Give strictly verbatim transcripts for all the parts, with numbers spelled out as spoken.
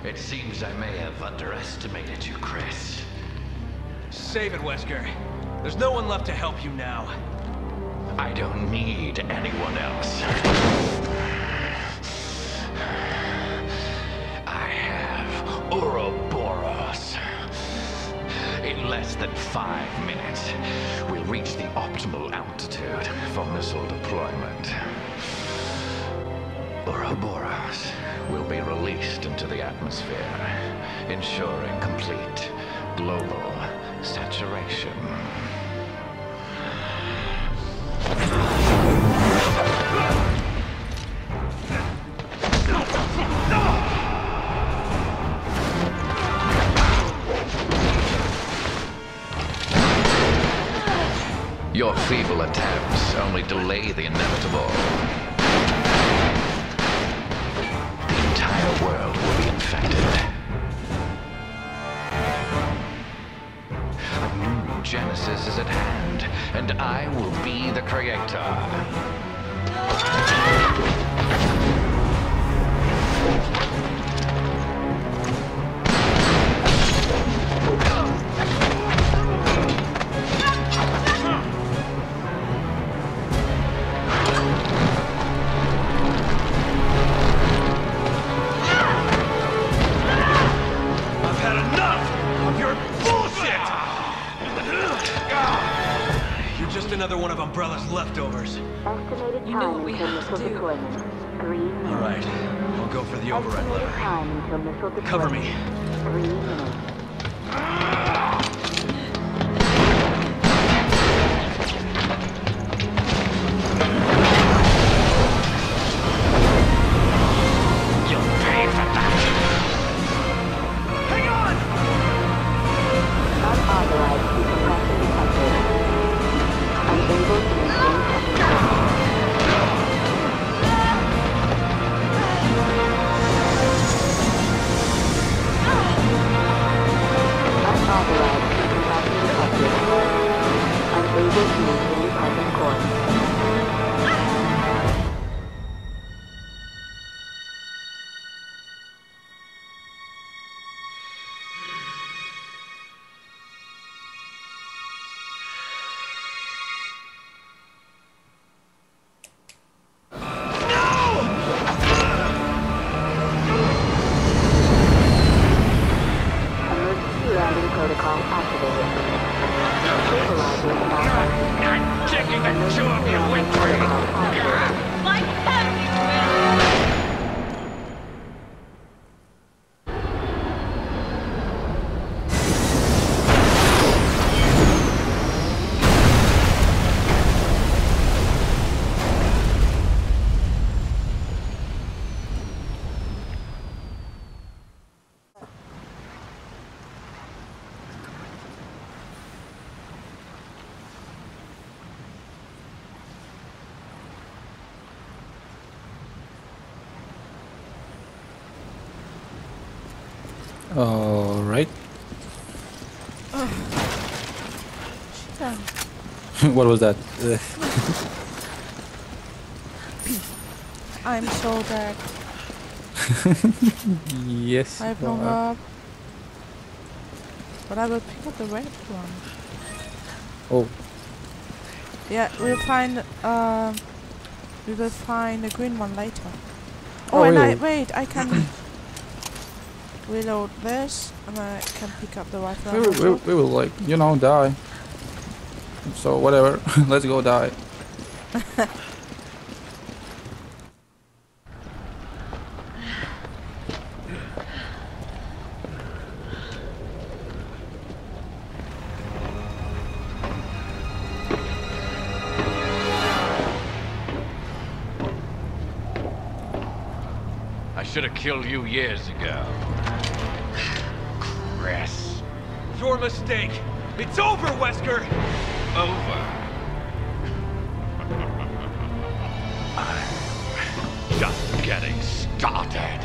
It seems I may have underestimated you, Chris. Save it, Wesker. There's no one left to help you now. I don't need anyone else. I have Ouroboros. In less than five minutes, we'll reach the optimal altitude for missile deployment. Ouroboros will be released into the atmosphere, ensuring complete global saturation. Your feeble attempts only delay the inevitable. The entire world will be infected. A new genesis is at hand, and I will be the creator. Another one of Umbrella's leftovers. Estimated You know what we have to do. Three minutes. All right, I'll go for the override Estimated lever. time until missile deployment. Cover me. Three minutes. You'll pay for that. Hang on! Unauthorized decompression detected. Unable to maintain technical. Unauthorized decompression detected. Unable to maintain present course. All right. What was that? I'm so dead. Yes. I've no up. But I will pick up the red one. Oh. Yeah, we'll find um we will find the green one later. Oh, Oh, and I really? wait, I can reload this and I can pick up the rifle. We will, we, will- we will like, you know, die. So whatever, let's go die. I should have killed you years ago. Chris. Your mistake. It's over, Wesker. Over. I'm just getting started.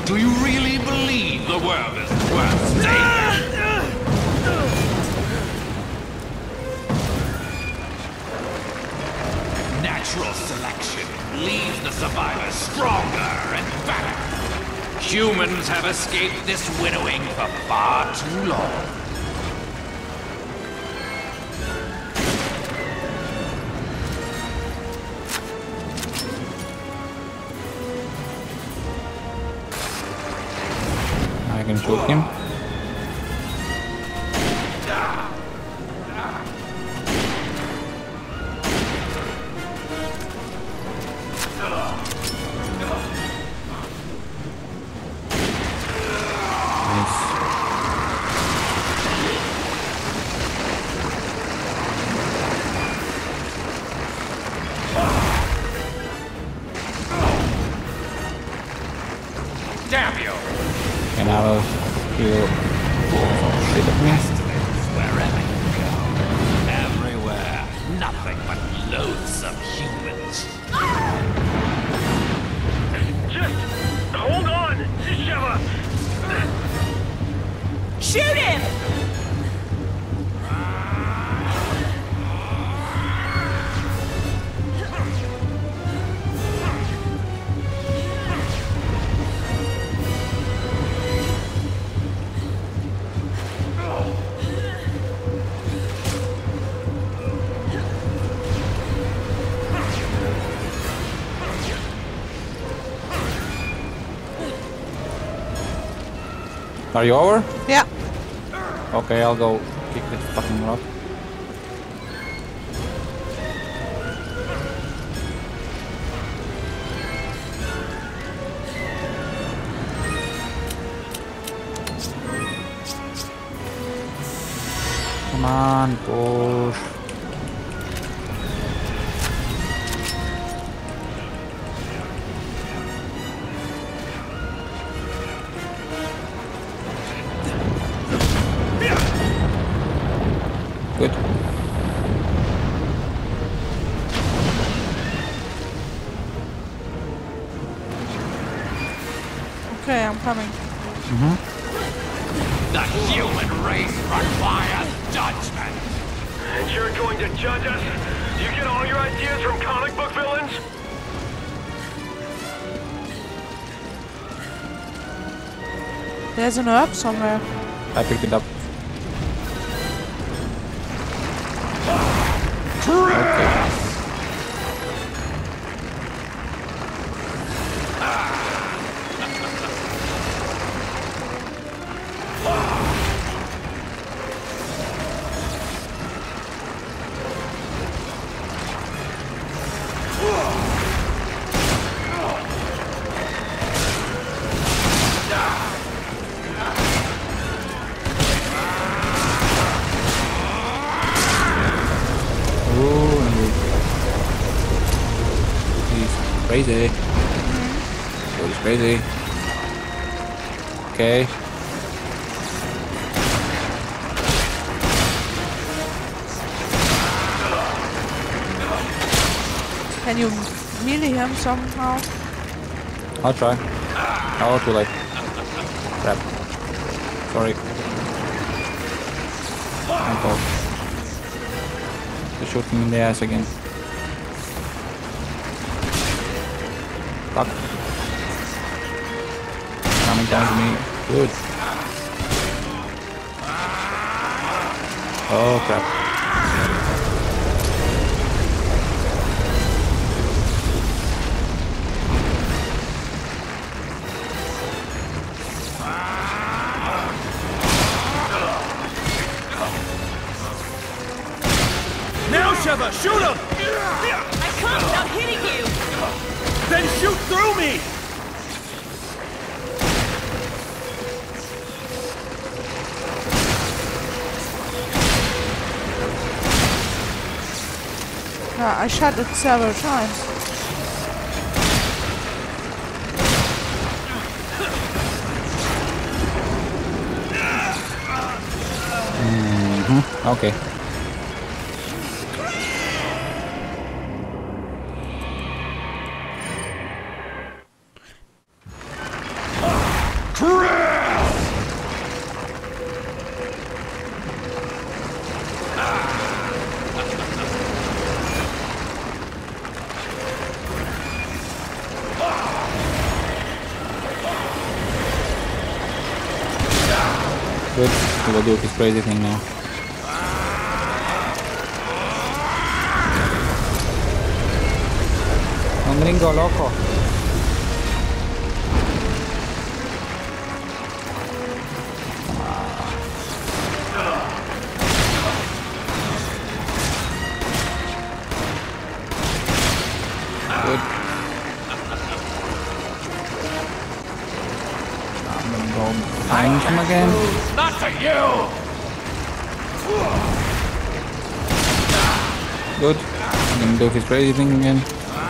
Do you really believe the world is worth saving? Natural selection leaves the survivors stronger and better. Humans have escaped this winnowing for far too long. I can shoot him. Damn you! And I will heal shit at me. Wherever you go, everywhere, nothing but loathsome humans. Just hold on, Sheva! Shoot him! Are you over? Yeah. Okay, I'll go kick this fucking rock. Come on, push. Good. Okay, I'm coming. Mm-hmm. The human race requires judgment. And you're going to judge us? You get all your ideas from comic book villains? There's an herb somewhere. I picked it up. Okay. Crazy. So he's crazy. Okay. Can you melee him somehow? I'll try. Oh, too late. Crap. Sorry. My fault. They shoot him in the ass again. Fuck. Coming down to me. Good. Oh crap. Now, Sheva, shoot him! I can't without hitting you! Then shoot through me! Yeah, I shot it several times. Mm-hmm. Okay. Good. He will do his crazy thing now. Un gringo loco. Good. I'm gonna go find him again. Not for you! Good. I'm gonna do his crazy thing again.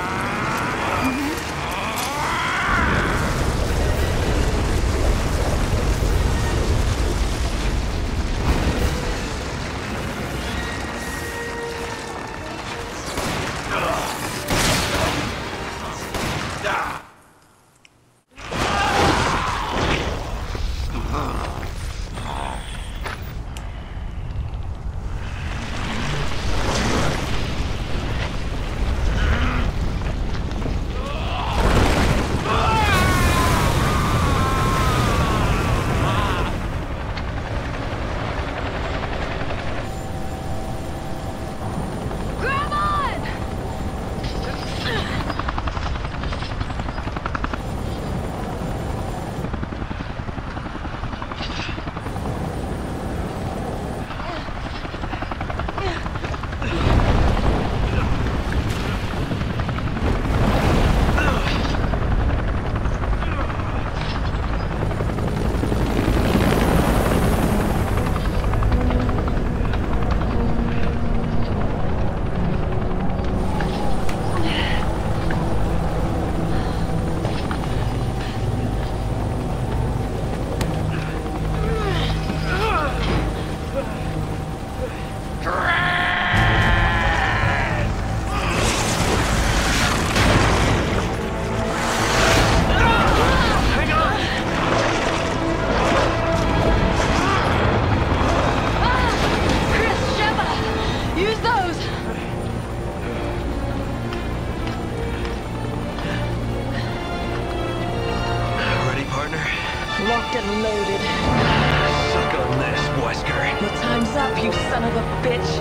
Locked and loaded. Suck on this, Wesker. Your time's up, you son of a bitch.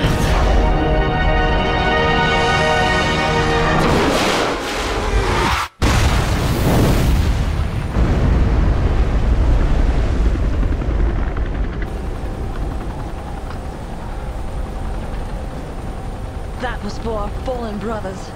That was for our fallen brothers.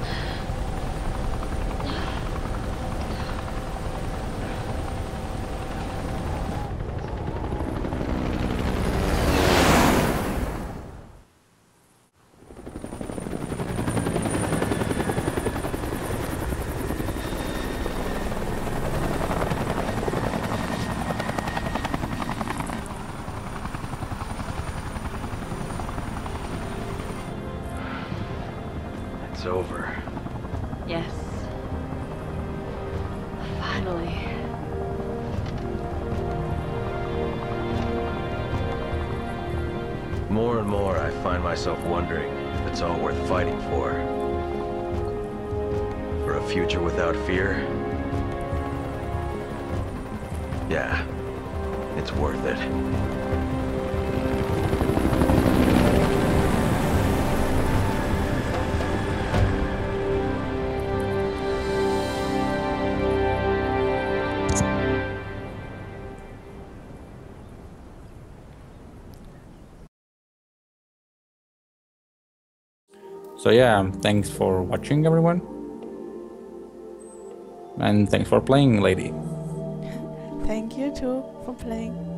It's over. Yes. Finally. More and more, I find myself wondering if it's all worth fighting for. For a future without fear? Yeah, it's worth it. So yeah, thanks for watching everyone. And thanks for playing, lady. Thank you too for playing.